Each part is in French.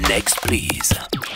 Next please.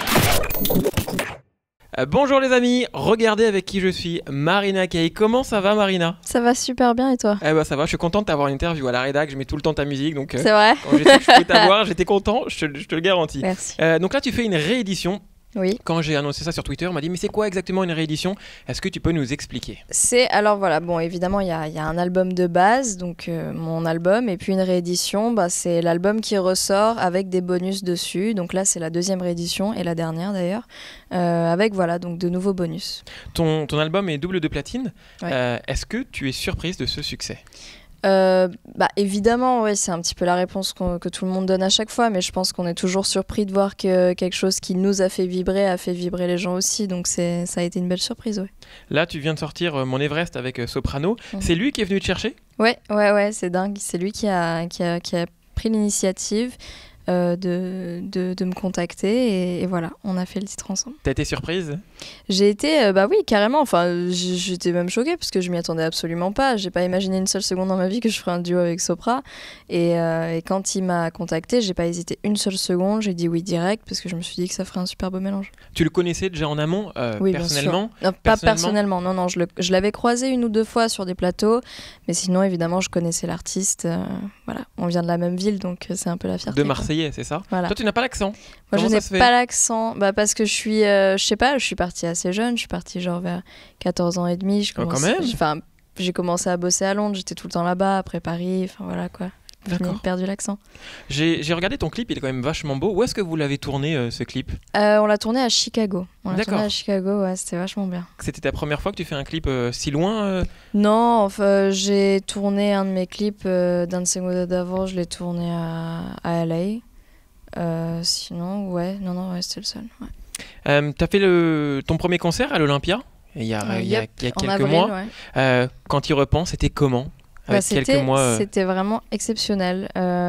Bonjour les amis, regardez avec qui je suis, Marina Kaye. Comment ça va Marina? Ça va super bien et toi? Eh ben ça va, je suis content de t'avoir une interview à la rédac, je mets tout le temps ta musique donc c'est vrai. quand j'ai su que je pouvais t'avoir, j'étais content, je te le garantis. Merci. Donc là tu fais une réédition. Oui. Quand j'ai annoncé ça sur Twitter, on m'a dit mais c'est quoi exactement une réédition? Est-ce que tu peux nous expliquer? Alors voilà, bon évidemment il y a un album de base, donc mon album, et puis une réédition, c'est l'album qui ressort avec des bonus dessus, donc là c'est la deuxième réédition et la dernière d'ailleurs, avec voilà donc de nouveaux bonus. Ton album est double de platine, Ouais. Est-ce que tu es surprise de ce succès? Évidemment, ouais, c'est un petit peu la réponse que tout le monde donne à chaque fois, mais je pense qu'on est toujours surpris de voir que quelque chose qui nous a fait vibrer les gens aussi, donc ça a été une belle surprise. Ouais, Là tu viens de sortir Mon Everest avec Soprano, Mhm. c'est lui qui est venu te chercher? ouais, c'est dingue, c'est lui qui a pris l'initiative de me contacter et voilà, on a fait le titre ensemble. T'as été surprise? J'ai été, oui, carrément, enfin, j'étais même choquée parce que je m'y attendais absolument pas. J'ai pas imaginé une seule seconde dans ma vie que je ferais un duo avec Sopra. Et quand il m'a contactée, j'ai pas hésité une seule seconde, j'ai dit oui direct parce que je me suis dit que ça ferait un super beau mélange. Tu le connaissais déjà en amont, Oui, personnellement? bien sûr. Non, pas personnellement, non, je l'avais croisé une ou deux fois sur des plateaux, mais sinon, évidemment, je connaissais l'artiste. Voilà, on vient de la même ville, donc c'est un peu la fierté. De quoi. Marseillais, c'est ça? Voilà. Toi, tu n'as pas l'accent. Moi, Comment je n'ai ça se fait? pas l'accent, parce que je suis, je sais pas, je suis partie assez jeune, je suis partie genre vers 14 ans et demi. quand même. J'ai commencé à bosser à Londres, j'étais tout le temps là-bas, après Paris, enfin voilà quoi. J'ai D'accord. perdu l'accent. J'ai regardé ton clip, il est quand même vachement beau. Où est-ce que vous l'avez tourné, ce clip? On l'a tourné à Chicago. D'accord. Ouais, c'était vachement bien. C'était ta première fois que tu fais un clip si loin Non, enfin, j'ai tourné un de mes clips, Dancing with the Devil, je l'ai tourné à LA. Sinon, ouais, c'était le seul. Ouais. T'as fait ton premier concert à l'Olympia il y a Yep, quelques en avril, mois. ouais. Quand tu y repenses, c'était comment? Avec quelques mois. C'était vraiment exceptionnel.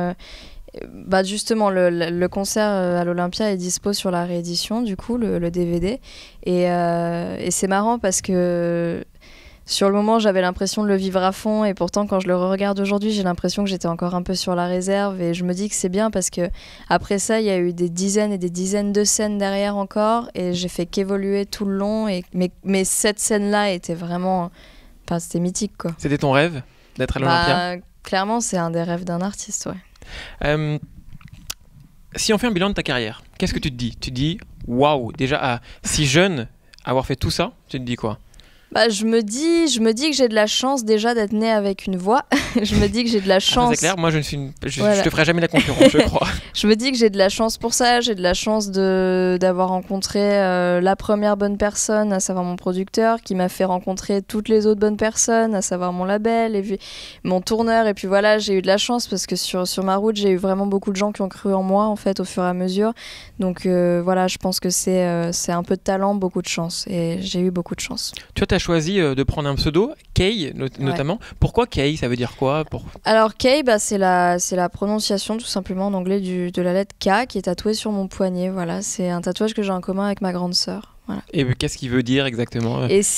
Justement, le concert à l'Olympia est dispo sur la réédition, du coup, le DVD. Et c'est marrant parce que sur le moment, j'avais l'impression de le vivre à fond. Et pourtant, quand je le regarde aujourd'hui, j'ai l'impression que j'étais encore un peu sur la réserve. Et je me dis que c'est bien parce que après ça, il y a eu des dizaines et des dizaines de scènes derrière encore. Et j'ai fait qu'évoluer tout le long. Mais cette scène-là était vraiment... Enfin, c'était mythique, quoi. C'était ton rêve d'être à l'Olympia? Clairement, c'est un des rêves d'un artiste, ouais. Si on fait un bilan de ta carrière, qu'est-ce que tu te dis? Tu te dis, waouh, déjà si jeune, avoir fait tout ça, tu te dis quoi? Je me dis que j'ai de la chance déjà d'être née avec une voix. Je me dis que j'ai de la chance. C'est clair, moi je Voilà. te ferai jamais la concurrence, je crois. Je me dis que j'ai de la chance pour ça. J'ai de la chance d'avoir rencontré la première bonne personne, à savoir mon producteur, qui m'a fait rencontrer toutes les autres bonnes personnes, à savoir mon label et puis mon tourneur. Et puis voilà, j'ai eu de la chance parce que sur ma route, j'ai eu vraiment beaucoup de gens qui ont cru en moi en fait au fur et à mesure. Donc voilà, je pense que c'est un peu de talent, beaucoup de chance. Et j'ai eu beaucoup de chance. Tu as choisi de prendre un pseudo, Kaye notamment. Ouais. Pourquoi Kaye? Ça veut dire quoi? Alors Kaye, c'est la prononciation tout simplement en anglais de la lettre K qui est tatouée sur mon poignet. Voilà, c'est un tatouage que j'ai en commun avec ma grande sœur. Voilà. Et qu'est-ce qu'il veut dire exactement? Et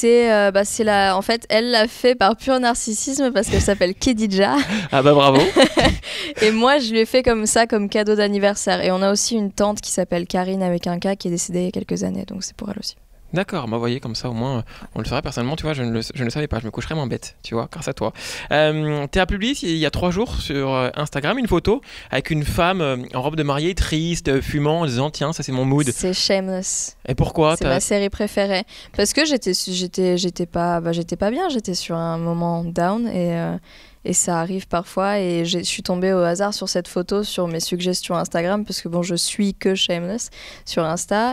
en fait, elle l'a fait par pur narcissisme parce qu'elle s'appelle Khadija. Ah bravo. Et moi, je lui ai fait comme ça, comme cadeau d'anniversaire. Et on a aussi une tante qui s'appelle Karine avec un K qui est décédée il y a quelques années, donc c'est pour elle aussi. D'accord, vous voyez, comme ça au moins on le saurait. Personnellement, tu vois, je ne le savais pas, je me coucherais moins bête, tu vois, grâce à toi. Tu as publié il y a 3 jours sur Instagram une photo avec une femme en robe de mariée, triste, fumant, en disant tiens, ça c'est mon mood. C'est Shameless. Et pourquoi? C'est ma série préférée. Parce que j'étais pas bien, j'étais sur un moment down et ça arrive parfois et je suis tombée au hasard sur cette photo sur mes suggestions Instagram parce que je suis que Shameless sur Insta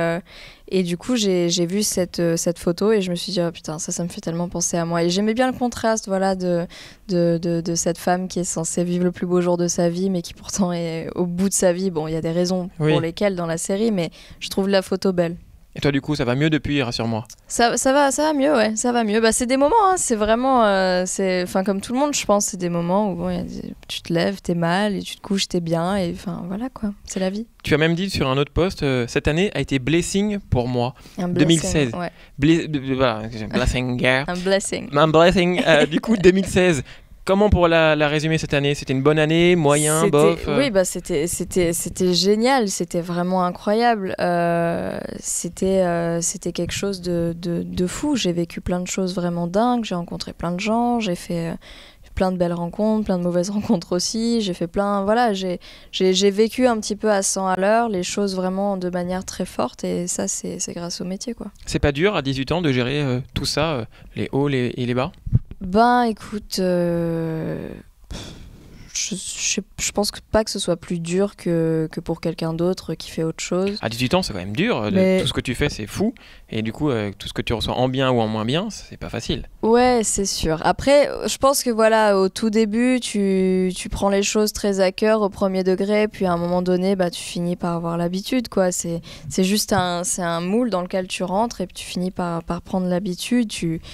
et du coup j'ai vu cette photo et je me suis dit oh putain ça me fait tellement penser à moi et j'aimais bien le contraste voilà de cette femme qui est censée vivre le plus beau jour de sa vie mais qui pourtant est au bout de sa vie. Bon il y a des raisons pour lesquelles dans la série mais je trouve la photo belle. Et toi, du coup, ça va mieux depuis, rassure-moi. Ça va mieux, ouais, ça va mieux. C'est des moments, hein, c'est vraiment... comme tout le monde, je pense, c'est des moments où tu te lèves, t'es mal, et tu te couches, t'es bien, et voilà, quoi, c'est la vie. Tu as même dit sur un autre post, cette année a été blessing pour moi. Un blessing, 2016. Ouais. Voilà, blessing. Un blessing. Un blessing. Du coup, 2016. Comment pour la résumer cette année? C'était une bonne année, moyen, bof Oui, bah c'était génial, c'était vraiment incroyable. C'était quelque chose de fou. J'ai vécu plein de choses vraiment dingues, j'ai rencontré plein de gens, j'ai fait plein de belles rencontres, plein de mauvaises rencontres aussi. J'ai fait plein... Voilà, j'ai vécu un petit peu à 100 à l'heure, les choses vraiment de manière très forte, et ça, c'est grâce au métier, quoi. C'est pas dur à 18 ans de gérer tout ça, les hauts et les bas? Ben écoute, je pense pas que ce soit plus dur que pour quelqu'un d'autre qui fait autre chose. À 18 ans, c'est quand même dur. Mais... Tout ce que tu fais, c'est fou. Et du coup, tout ce que tu reçois en bien ou en moins bien, c'est pas facile. Ouais, c'est sûr. Après, je pense que voilà, au tout début, tu prends les choses très à cœur au premier degré, puis à un moment donné, bah, tu finis par avoir l'habitude, quoi. C'est juste c'est un moule dans lequel tu rentres et puis tu finis par prendre l'habitude.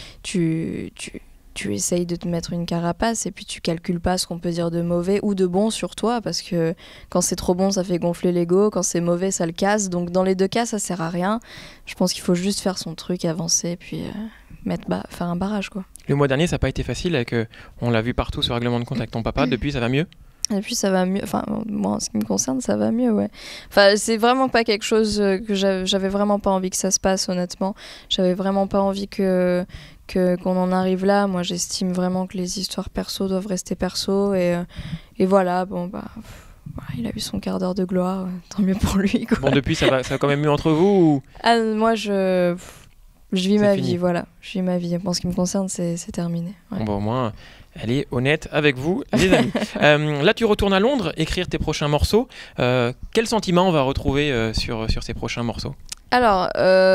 Tu essayes de te mettre une carapace et puis tu calcules pas ce qu'on peut dire de mauvais ou de bon sur toi, parce que quand c'est trop bon, ça fait gonfler l'ego, quand c'est mauvais, ça le casse. Donc dans les deux cas, ça sert à rien. Je pense qu'il faut juste faire son truc, avancer, puis faire un barrage, quoi. Le mois dernier, ça n'a pas été facile, on l'a vu partout sur Règlement de compte avec ton papa. Depuis, ça va mieux? Et puis ça va mieux, enfin moi en ce qui me concerne ça va mieux, ouais. Enfin c'est vraiment pas quelque chose que j'avais vraiment pas envie que ça se passe, honnêtement. J'avais vraiment pas envie qu'on en arrive là. Moi j'estime vraiment que les histoires perso doivent rester perso, et voilà, bon bah il a eu son quart d'heure de gloire, tant mieux pour lui, quoi. Bon, depuis ça va quand même mieux entre vous ou... Ah, moi je vis ma fini. vie, voilà. Je vis ma vie. En ce qui me concerne, c'est terminé. Ouais. Bon, au moins, elle est honnête avec vous, les amis. Là, tu retournes à Londres écrire tes prochains morceaux. Quel sentiment on va retrouver sur ces prochains morceaux? Alors,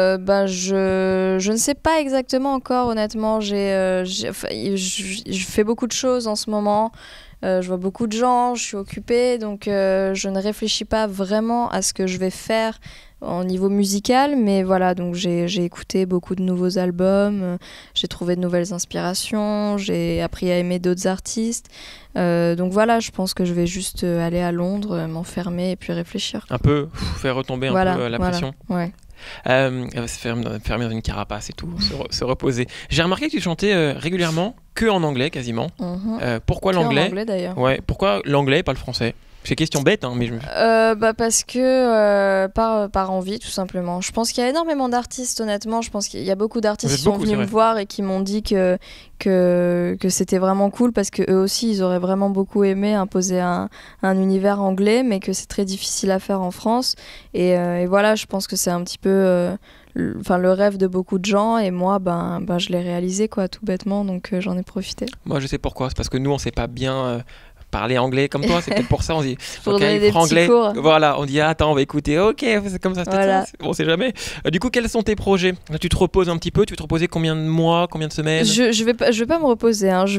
je ne sais pas exactement encore, honnêtement. Je fais beaucoup de choses en ce moment. Je vois beaucoup de gens, je suis occupée, donc je ne réfléchis pas vraiment à ce que je vais faire au niveau musical, mais voilà, donc j'ai écouté beaucoup de nouveaux albums, j'ai trouvé de nouvelles inspirations, j'ai appris à aimer d'autres artistes, donc voilà, je pense que je vais juste aller à Londres, m'enfermer et puis réfléchir. Un peu, faire retomber un peu la pression. Ouais. Se fermer dans une carapace et tout, se reposer. J'ai remarqué que tu chantais régulièrement que en anglais quasiment. Pourquoi l'anglais? En anglais d'ailleurs. Ouais, pourquoi l'anglais et pas le français? C'est question bête, hein, mais parce que par envie, tout simplement. Je pense qu'il y a énormément d'artistes, honnêtement. Je pense qu'il y a beaucoup d'artistes qui sont venus me voir et qui m'ont dit que c'était vraiment cool, parce qu'eux aussi, ils auraient vraiment beaucoup aimé imposer un univers anglais, mais que c'est très difficile à faire en France. Et voilà, je pense que c'est un petit peu le rêve de beaucoup de gens, et moi, je l'ai réalisé, quoi, tout bêtement, donc j'en ai profité. Moi, je sais pourquoi. C'est parce que nous, on sait pas bien... parler anglais comme toi, c'est peut-être pour ça on dit pour ok, donner des franglais, petits cours. voilà, on dit attends, on va écouter, ok, c'est comme ça, voilà. On sait jamais. Du coup, quels sont tes projets? Là, tu te reposes un petit peu, tu veux te reposer combien de mois, combien de semaines? Je vais pas me reposer, hein.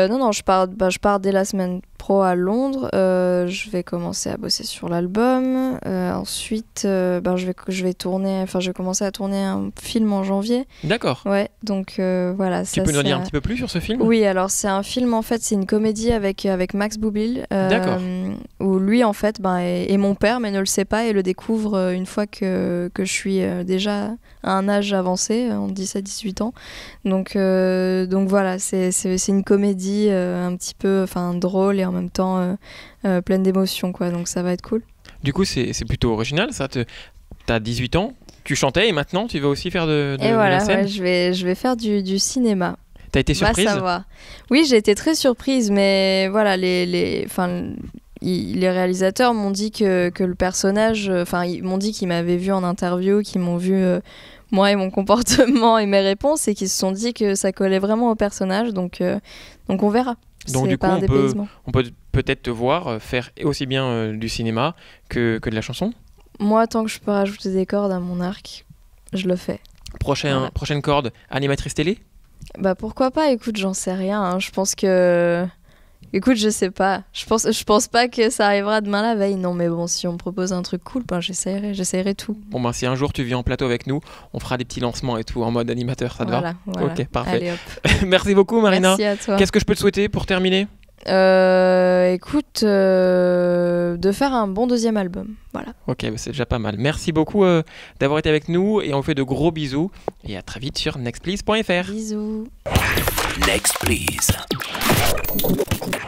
Je pars dès la semaine pro à Londres. Je vais commencer à bosser sur l'album. Ensuite, je vais commencer à tourner un film en janvier. D'accord. Ouais, donc voilà. Tu peux nous en dire un petit peu plus sur ce film? Oui, alors c'est un film, en fait, c'est une comédie avec Max Boublil. D'accord. Où lui, en fait, est mon père, mais ne le sait pas, et le découvre une fois que je suis déjà à un âge avancé, en 17-18 ans. Donc voilà, c'est une comédie un petit peu drôle et en même temps pleine d'émotions, quoi. Donc ça va être cool. Du coup, c'est plutôt original, ça. T'as 18 ans, tu chantais et maintenant tu vas aussi faire de la scène? Ouais, je vais faire du cinéma. T'as été surprise? Ça va. Oui, j'ai été très surprise, mais voilà, les réalisateurs m'ont dit que le personnage, ils m'ont dit qu'ils m'avaient vu en interview, qu'ils m'ont vu moi et mon comportement et mes réponses, et qu'ils se sont dit que ça collait vraiment au personnage, donc on verra. Donc du coup, on peut peut-être te voir faire aussi bien du cinéma que de la chanson? Moi, tant que je peux rajouter des cordes à mon arc, je le fais. Prochaine corde, animatrice télé? Bah pourquoi pas, écoute, j'en sais rien, hein. Je pense que... Écoute, je sais pas. Je pense pas que ça arrivera demain la veille. Non, mais bon, si on me propose un truc cool, j'essaierai tout. Bon, si un jour tu viens en plateau avec nous, on fera des petits lancements et tout en mode animateur, ça te va? Voilà. Ok, parfait. Allez, hop. Merci beaucoup, Marina. Merci à toi. Qu'est-ce que je peux te souhaiter pour terminer? Écoute, de faire un bon deuxième album. Voilà. Ok, c'est déjà pas mal. Merci beaucoup d'avoir été avec nous, et on vous fait de gros bisous. Et à très vite sur nextplease.fr. Bisous. Next, please.